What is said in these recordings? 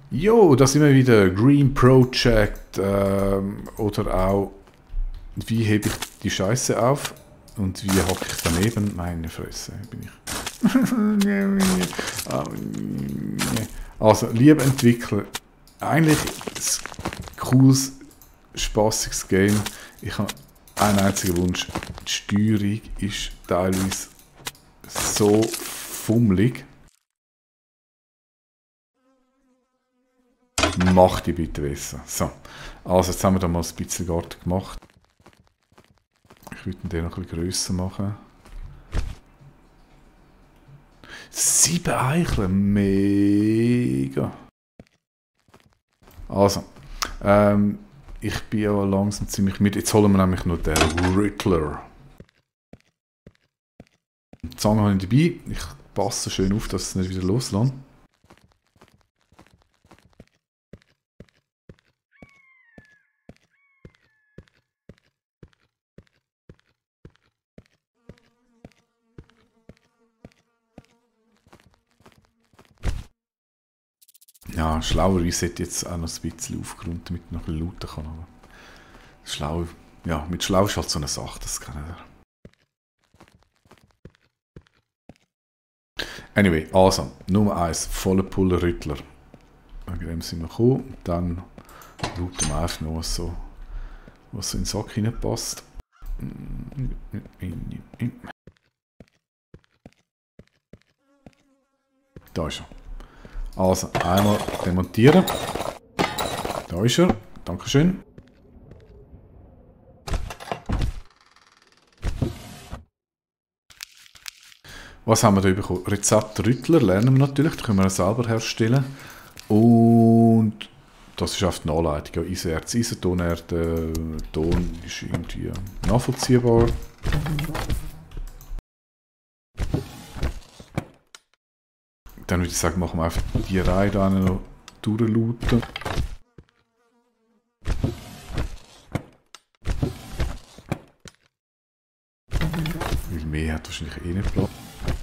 Jo, da sind wir wieder. Green Project oder auch wie hebe ich die Scheiße auf und wie hocke ich daneben? Meine Fresse, bin ich. Also, liebe Entwickler, eigentlich ein cooles, spaßiges Game. Ich habe einen einzigen Wunsch. Die Steuerung ist teilweise so fummelig. Mach die bitte besser. So, also jetzt haben wir da mal ein bisschen Garten gemacht. Ich würde den noch ein bisschen grösser machen. 7 Eicheln, mega. Also, ich bin ja langsam ziemlich mit. Jetzt holen wir nämlich noch den Riddler. Die Zange habe ich dabei. Ich passe schön auf, dass es nicht wieder loslässt. Ja, schlauerweise hätte jetzt auch noch ein bisschen aufgeräumt, damit ich noch ein bisschen looten kann. Aber schlau, ja, mit schlau ist halt so eine Sache, das kann jeder. Anyway, also, Nummer 1, voller Puller Riddler. Wegen dem sind wir gekommen. Dann looten wir einfach noch, was so in den Sack hineinpasst. Da ist er. Also, einmal demontieren. Da ist er. Dankeschön. Was haben wir da bekommen? Rezept Rüttler lernen wir natürlich. Das können wir selber herstellen. Und das ist auf die Anleitung. Ja, Eisenerz, Isotonerde. Ton ist irgendwie nachvollziehbar. Dann würde ich sagen, machen wir einfach die Reihe da noch durchlooten. Weil mehr hat wahrscheinlich eh nicht Platz.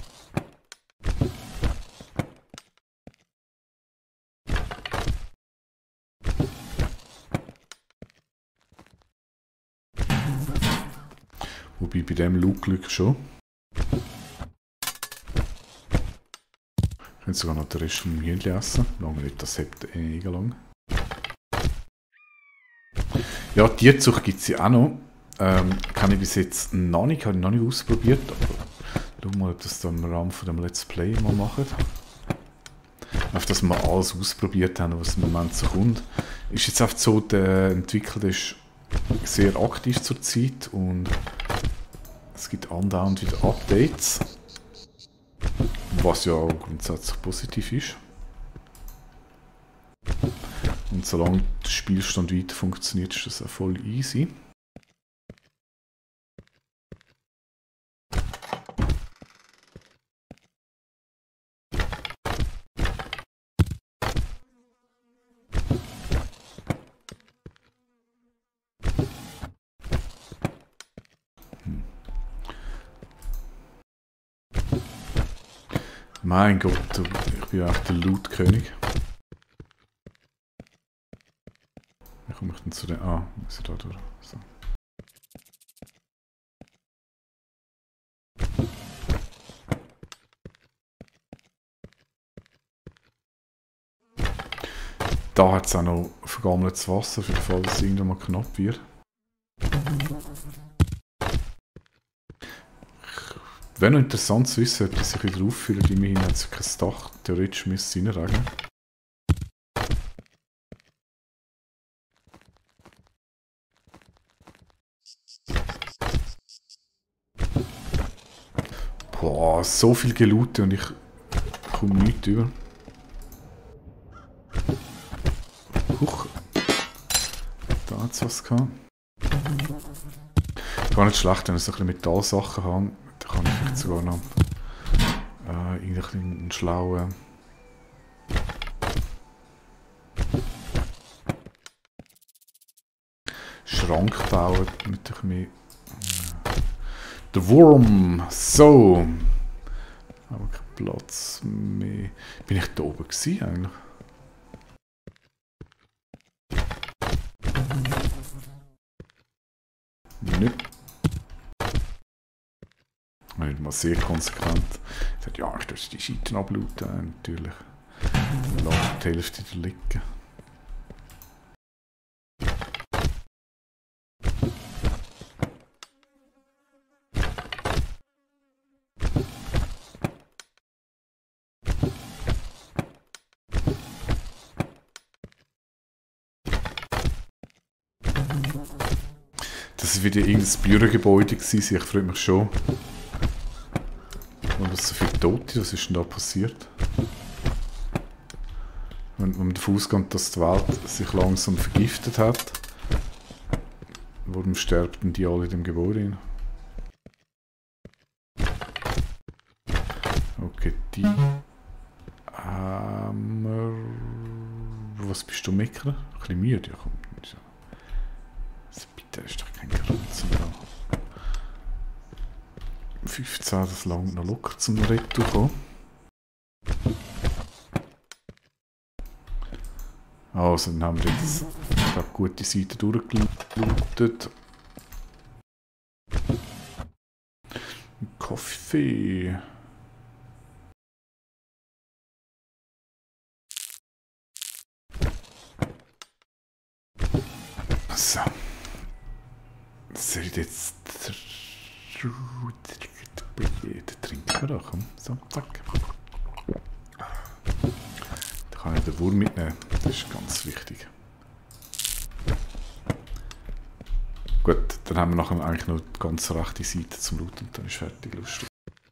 Wobei bei dem Loot-Glück schon. Ich könnte sogar noch den Rest vom Hühnchen essen. Lange nicht, das hebt eh lang. Ja, Tierzucht gibt es ja auch noch. Kann ich bis jetzt noch nicht, habe ich noch nicht ausprobiert. Aber schau mal, ob das dann im Rahmen von dem Let's Play mal machen. Auf dass wir alles ausprobiert haben, was im Moment so kommt. Ist jetzt einfach so, der Entwickler ist sehr aktiv zurzeit und es gibt andauernd wieder Updates. Was ja grundsätzlich positiv ist. Und solange der Spielstand weiter funktioniert, ist das auch voll easy. Mein Gott, ich bin auch der Loot-König. Wie komme ich denn zu den... Ah, muss ich da durch. So. Da hat es auch noch vergammeltes Wasser, für den Fall, dass es irgendwann mal knapp wird. Wäre noch interessant zu wissen, ob die sich wieder auffüllen. Immerhin hat es kein Dach. Theoretisch müsste es reinregnen. Boah, so viel gelootet und ich komme nichts über. Huch. Da hat es was gehabt. Gar nicht schlecht, wenn ich so ein bisschen Metallsachen habe. Da kann ich vielleicht sogar noch einen schlauen Schrank bauen mit ein mehr. Der Wurm! So! Aber kein Platz mehr. Bin ich da oben gewesen eigentlich? sehr konsequent. Ich sagte, ja, ich darf die Scheiten abluten. Natürlich. Dann lasse ich die Hälfte da liegen. Das war wieder irgendein Bürogebäude gewesen. Ich freue mich schon. Und es so viele Tote, was ist denn da passiert? Wenn man davon ausgeht, dass die Welt sich langsam vergiftet hat, warum sterben die alle in dem Gebäude rein? Okay, die was bist du, Mecker? Ein bisschen müde, ja komm. Bitte, ist doch kein Grund zum da. 15, das langt noch locker zum Retour kommen. Also, dann haben wir jetzt eine gute Seite durchgelootet. Kaffee. So. Soll ich jetzt... trinken wir doch. So, zack. Da kann ich den Wurm mitnehmen. Das ist ganz wichtig. Gut, dann haben wir nachher eigentlich noch die ganz rechte Seite zum Looten und dann ist fertig. Lustig.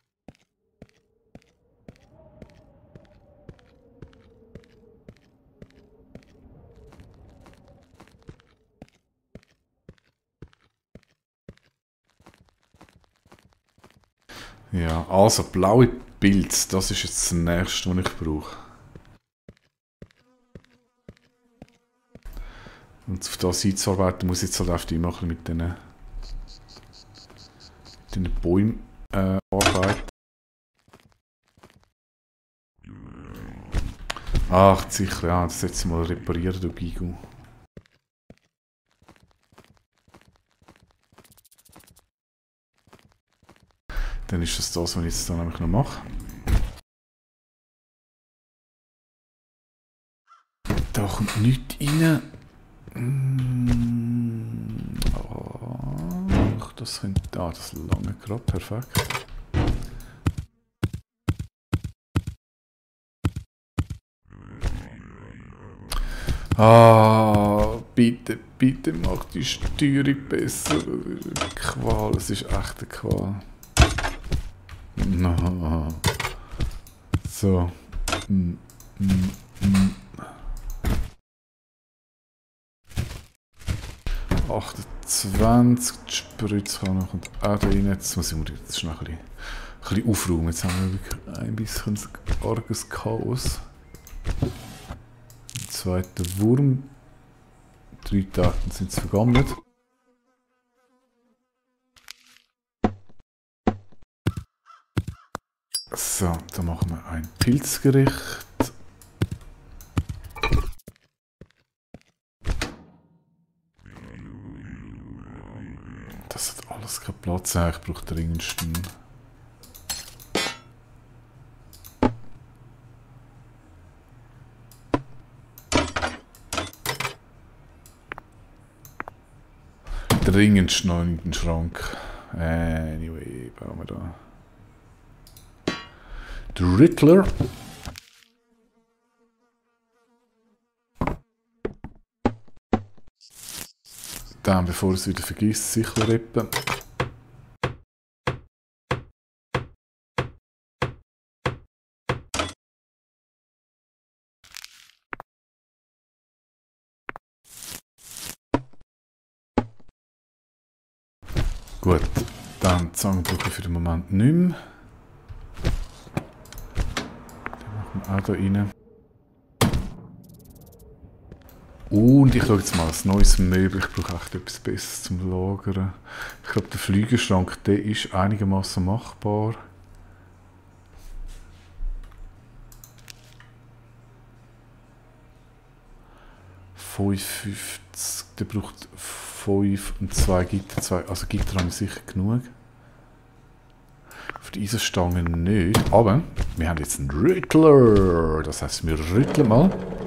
Ja, also blaue Pilze, das ist jetzt das nächste, was ich brauche. Und auf das einzuarbeiten muss ich jetzt halt einfach immer ein bisschen mit diesen Bäumen arbeiten. Ach, sicher, ja, das setze ich mal reparieren, du Gigu. Dann ist das, was ich jetzt dann nämlich noch mache. Da kommt nichts rein. Ach, das könnte... Ah, das lange gerade, perfekt. Ah, bitte, bitte mach die Steuerung besser. Qual, es ist echt eine Qual. No. So. 28, die Spritzkanne kommt auch da rein. Jetzt muss ich jetzt schnell ein bisschen aufräumen. Jetzt haben wir wirklich ein bisschen arges Chaos. Der zweite Wurm. 3 Tage sind sie vergammelt. So, dann machen wir ein Pilzgericht. Das hat alles keinen Platz. Ich brauche dringendsten. Dringendsten noch in den Schrank. Anyway, bauen wir da. Der Riddler. Dann, bevor es wieder vergisst, sicher rippen. Gut, dann Zange brauche ich für den Moment nicht mehr. Den machen wir auch da rein. Und ich schaue jetzt mal ein neues Möbel. Ich brauche echt etwas Besseres zum Lagern. Ich glaube, der Flügelschrank, der ist einigermaßen machbar. $55, der braucht 5 und 2 Gitter. Also Gitter haben wir sicher genug. Auf die Eisenstange nicht. Aber wir haben jetzt einen Rüttler. Das heisst, wir rütteln mal.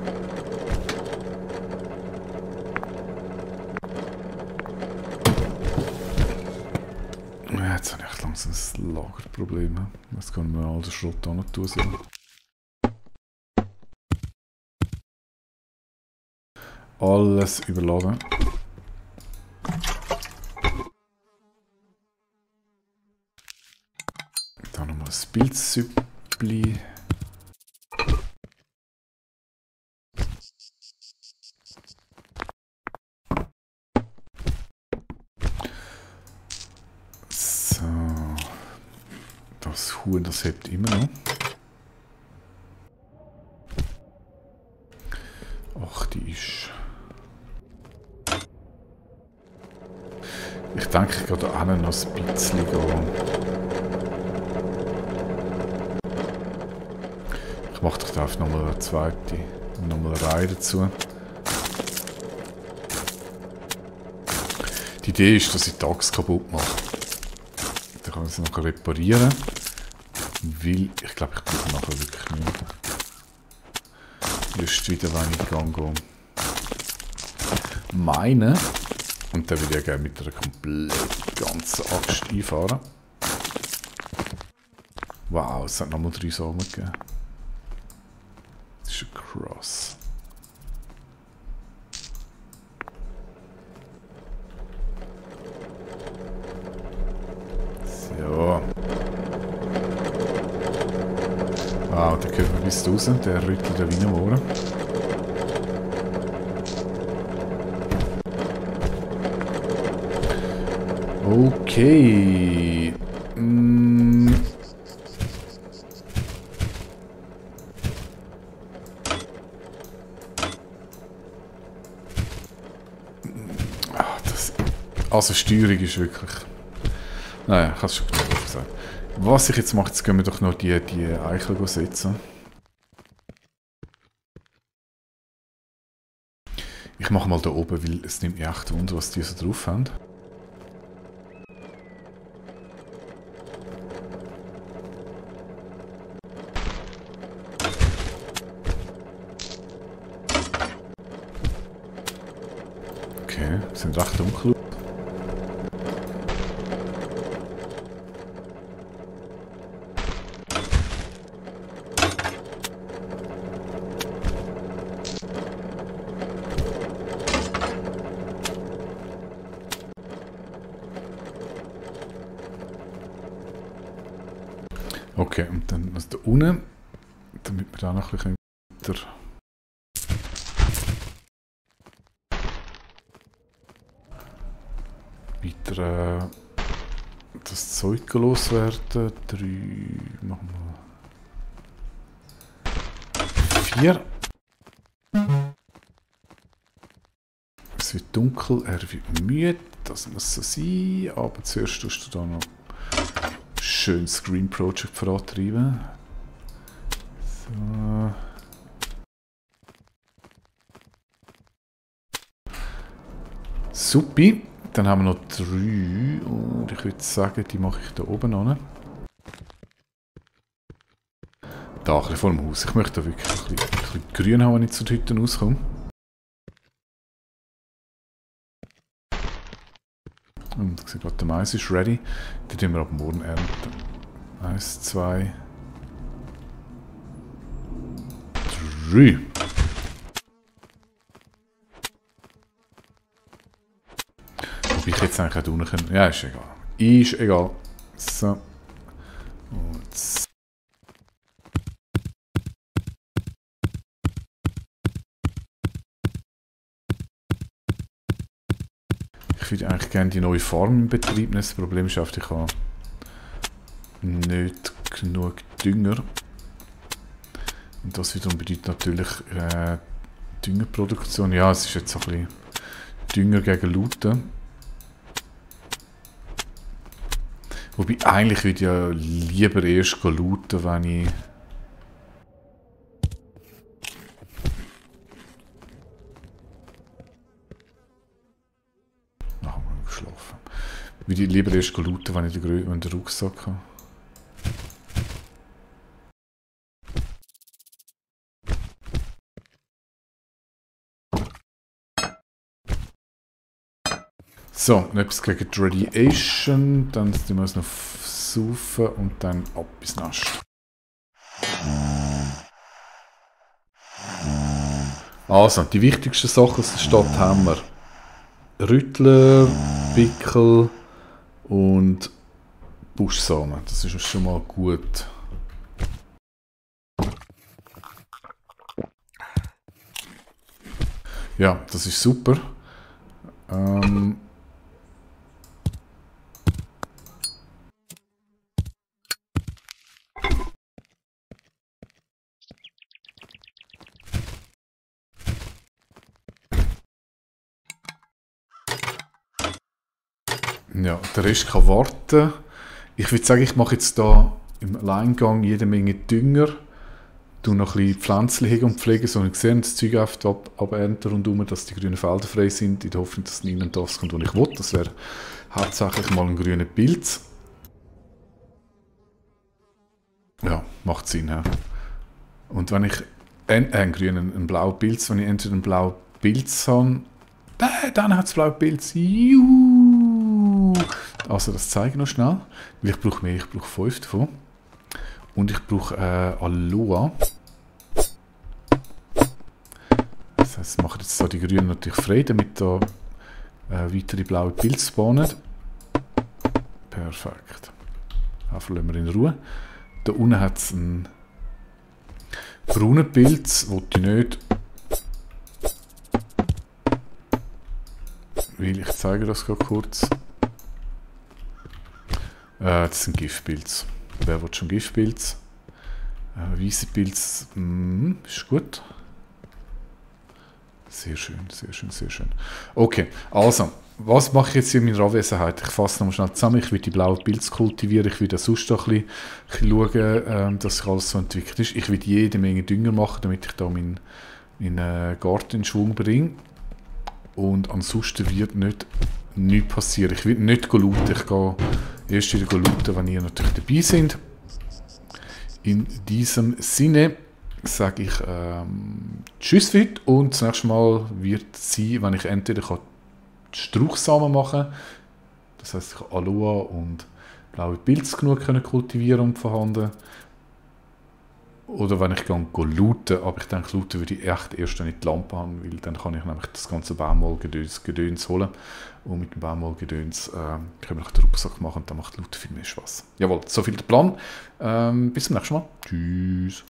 Jetzt habe ich echt langsam ein Lagerproblem. Jetzt können wir all den Schrott an tun. So. Alles überladen. Dann nochmal ein Pilzsüppli. So. Das Huhn, das hebt immer noch. Ach, die ist... Ich denke, ich gehe da auch noch ein bisschen gehen. Ich mache doch da einfach nochmal eine zweite, nochmal eine Reihe dazu. Die Idee ist, dass ich die Axt kaputt mache. Dann kann ich sie noch reparieren. Weil, ich glaube, ich brauche nachher wirklich nicht mehr. Erst wieder wenig gehen. Meine. Und dann würde ich gerne mit einer komplett ganzen Axt einfahren. Wow, es hat nochmal 3 Samen gegeben. Das ist krass. So. Wow, der gehört mir bis raus. Der rüttelt da wie am Ohren. Okay. Also Steuerung ist wirklich... Naja, ich habe es schon genug gesagt. Was ich jetzt mache, jetzt gehen wir doch noch die Eichel setzen. Ich mache mal da oben, weil es nimmt mich echt wunder, was die so drauf haben. Okay, sind recht dunkel. Okay, und dann was da unten, damit wir da noch ein bisschen weiter das Zeug loswerden. 3, machen wir 4. Es wird dunkel, er wird müde, das muss so sein, aber zuerst tust du da noch schön Screen Project vorantreiben. So. Supi. Dann haben wir noch 3 und ich würde sagen, die mache ich da oben an. Da, ein bisschen vor dem Haus. Ich möchte da wirklich ein bisschen grün haben, wenn ich zu den Hütten rauskomme. Und ich sehe gerade, der Mais ist ready. Den tun wir ab morgen ernten. 1, 2, 3. Ob ich jetzt eigentlich auch unten können. Ja, ist egal. Ist egal. So. Und so. Ich würde eigentlich gerne die neue Farm in Betrieb nehmen. Das Problem ist einfach, ich habe nicht genug Dünger. Und das wiederum bedeutet natürlich Düngerproduktion. Ja, es ist jetzt so ein bisschen Dünger gegen Looten. Wobei eigentlich würde ich ja lieber erst looten, wenn ich... Ach, ich habe geschlafen. Würde ich lieber erst looten, wenn ich den Rucksack habe. So, noch etwas gegen die Radiation. Dann tun wir es noch saufen und dann ab ins Nest. Also, die wichtigsten Sachen aus der Stadt haben wir. Rüttler, Pickel und Buschsamen. Das ist schon mal gut. Ja, das ist super. Ja, der Rest kann warten. Ich würde sagen, ich mache jetzt hier im Alleingang jede Menge Dünger. Du noch ein bisschen Pflänzchen hegen und pflegen, so ich sehe, das Zeug abernten rundherum, dass die grünen Felder frei sind, in der Hoffnung, dass niemand das kommt, was ich will. Das wäre hauptsächlich mal ein grüner Pilz. Ja, macht Sinn. Ja. Und wenn ich einen blauen Pilz, wenn ich entweder einen blauen Pilz habe, dann hat es blauen Pilz. Juhu! Also das zeige ich noch schnell, weil ich brauche mehr, ich brauche 5 davon. Und ich brauche Aloha. Das heisst, ich mache jetzt so die Grünen natürlich frei, damit da weitere blaue Pilze spawnen. Perfekt. Einfach lassen wir in Ruhe. Da unten hat es einen braunen Pilz, den ich nicht. Weil ich zeige das gerade kurz. Das ist ein Giftpilz. Wer will schon Giftpilz? Weiße Pilz ist gut. Sehr schön, sehr schön, sehr schön. Okay, also, was mache ich jetzt hier in meiner Anwesenheit? Ich fasse nochmal schnell zusammen. Ich will die blauen Pilze kultivieren. Ich will sonst noch ein bisschen schauen, dass sich alles so entwickelt ist. Ich will jede Menge Dünger machen, damit ich da meinen Garten in Schwung bringe. Und ansonsten wird nichts passieren. Ich will nicht looten. Ich gehe erst wieder looten, wenn ihr natürlich dabei seid. In diesem Sinne sage ich Tschüss für heute und das nächste Mal wird es sein, wenn ich entweder Strauchsamen machen kann, das heisst, ich kann Aloha und blaue Pilze genug kultivieren und vorhanden. Oder wenn ich looten, aber ich denke, looten würde ich echt erst, wenn ich die Lampe habe, weil dann kann ich nämlich das ganze Baumwollgedöns holen. Und mit dem Baumwollgedöns können wir noch den Rucksack machen und dann macht looten viel mehr Spaß. Jawohl, so viel der Plan. Bis zum nächsten Mal. Tschüss.